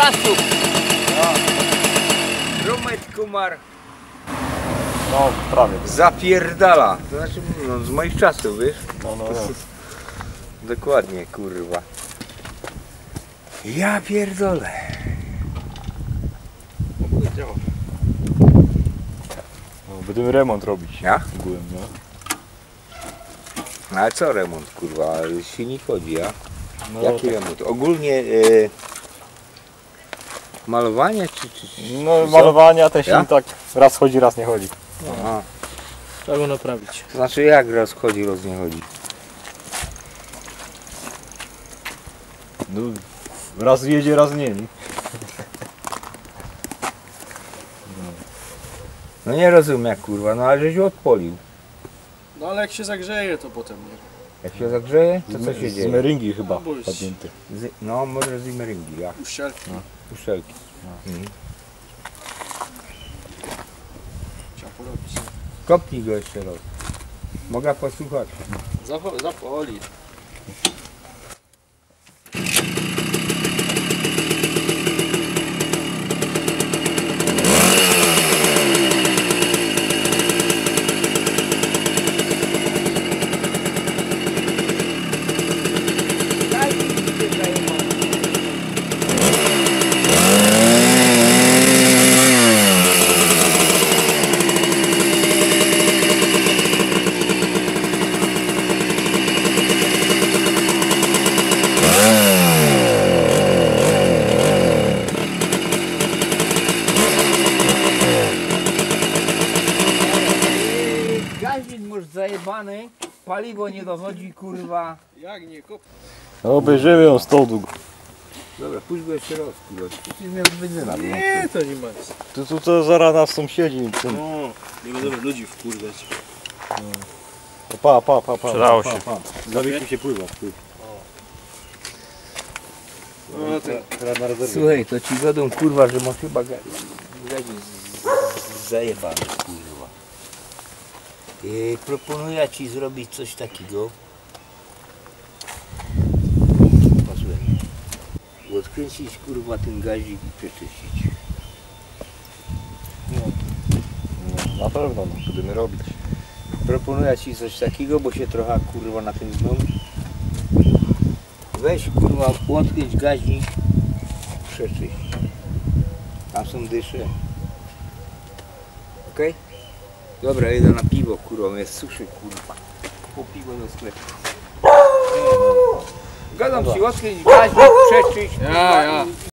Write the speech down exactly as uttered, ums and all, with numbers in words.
czasów. Rumet Kumar No, prawie. zapierdala. To znaczy, no, z moich czasów, wiesz? No, no, no. Dokładnie, kurwa. Ja pierdolę. No, będziemy remont robić. Ja? Ogółem, no. No, ale co remont, kurwa? Ale silnik chodzi, a? No, Jaki tak. remont? Ogólnie e, malowanie czy, czy, czy No, czy malowania ten Ja? silnik tak raz chodzi, raz nie chodzi. Aha. Trzeba go naprawić. To znaczy jak raz chodzi, roz nie chodzi? No, raz jedzie, raz nie. nie? No nie rozumiem jak, kurwa, no ale żeś odpolił. No ale jak się zagrzeje, to potem nie. Jak się zagrzeje, to co Z- się Z dzieje? meringi chyba No, bo jest- padnięty. Z, no może z imeryngi, ja. Uszczelki. Uszelki. Mhm. Trzeba porobić. Kopnij go jeszcze raz. Mogę posłuchać. Zapo- Zapoli. Gaźnik masz zajebany, paliwo nie dochodzi, kurwa. Jak nie kop? No, obejrzymy ją z tą długą. Dobra, pójdź go jeszcze raz, kurwa. Ty miał benzyna. Nie, to nie ma nic. Tu, tu to zaraz nas sąsiedzi. Ten... No, nie będziemy ludzi wkurwiać. Pa, pa, pa, pa. Przydało pa, się. Pa, pa. Zawiesił się pływa. No, to... Teraz na rezerwie. Słuchaj, to ci godą, kurwa, że masz chyba gaźnik zajebany, kurwa. I proponuję ci zrobić coś takiego. Posłuchaj. Odkręcić, kurwa, ten gazik i przeczyścić. No, na pewno, no, będziemy robić. Proponuję ci coś takiego, bo się trochę, kurwa, na tym znam. Weź, kurwa, odkręć gaźnik, przeczyść. Tam są dysze. Okej? Dobra, idę na piwo, kurwa, mnie suszy, kurwa. Po piwo do sklepu. Gadam ci, odkręć gaźnik, przeczyść, kurwa. Ja, ja. i-